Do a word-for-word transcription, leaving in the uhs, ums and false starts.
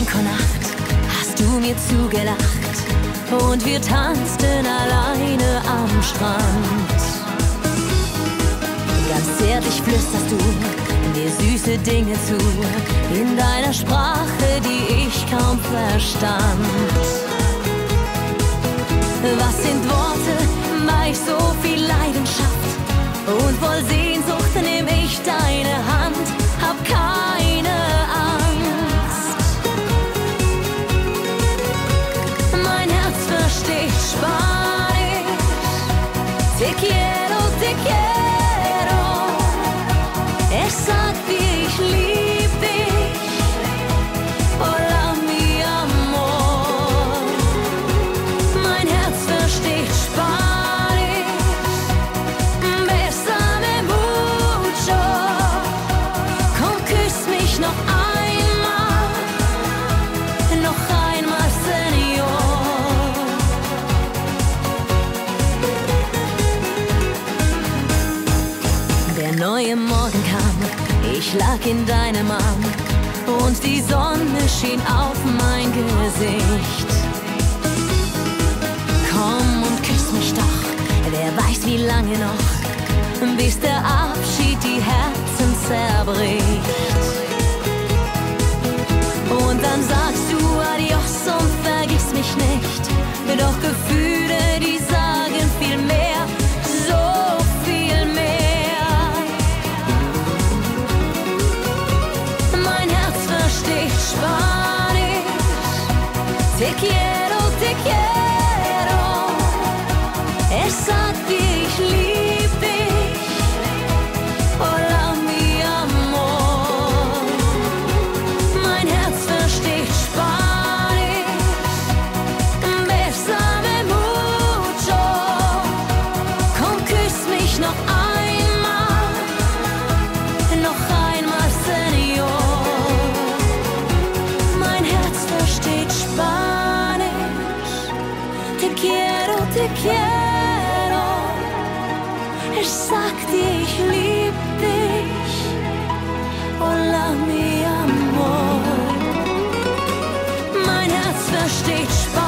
Disco-Nacht hast du mir zugelacht und wir tanzten alleine am Strand. Ganz zärtlich flüsterst du mir süße Dinge zu, in deiner Sprache, die ich kaum verstand. Was sind Worte bei so viel Leidenschaft? Und voll Sehnsucht nehm ich deine Hand, hab keine Angst. Mein Herz versteht Spanisch. Te quiero, te quiero. Es sagt dir, ich lieb dich. Hola, mi amor. Mein Herz versteht Spanisch. Bésame mucho. Komm, küss mich noch einmal. Noch einmal, Señor. Der neue Morgen kam, ich lag in deinem Arm und die Sonne schien auf mein Gesicht. Komm und küss mich doch, wer weiß wie lange noch, bis der Abschied die Herzen zerbricht. Und dann sagst du Adios und vergiss mich nicht, doch Gefühle, die sagen viel mehr, so viel mehr. Mein Herz versteht Spanisch. Te quiero, te quiero. Es sagt dir, ich lieb dich. Hola, mi amor. Mein Herz versteht Spanisch. Bésame mucho. Komm, küss mich noch einmal. Noch einmal, Señor. Mein Herz versteht Spanisch. Te quiero, te quiero. Es sagt dir, ich lieb dich. Hola, mi amor. Mein Herz versteht Spanisch.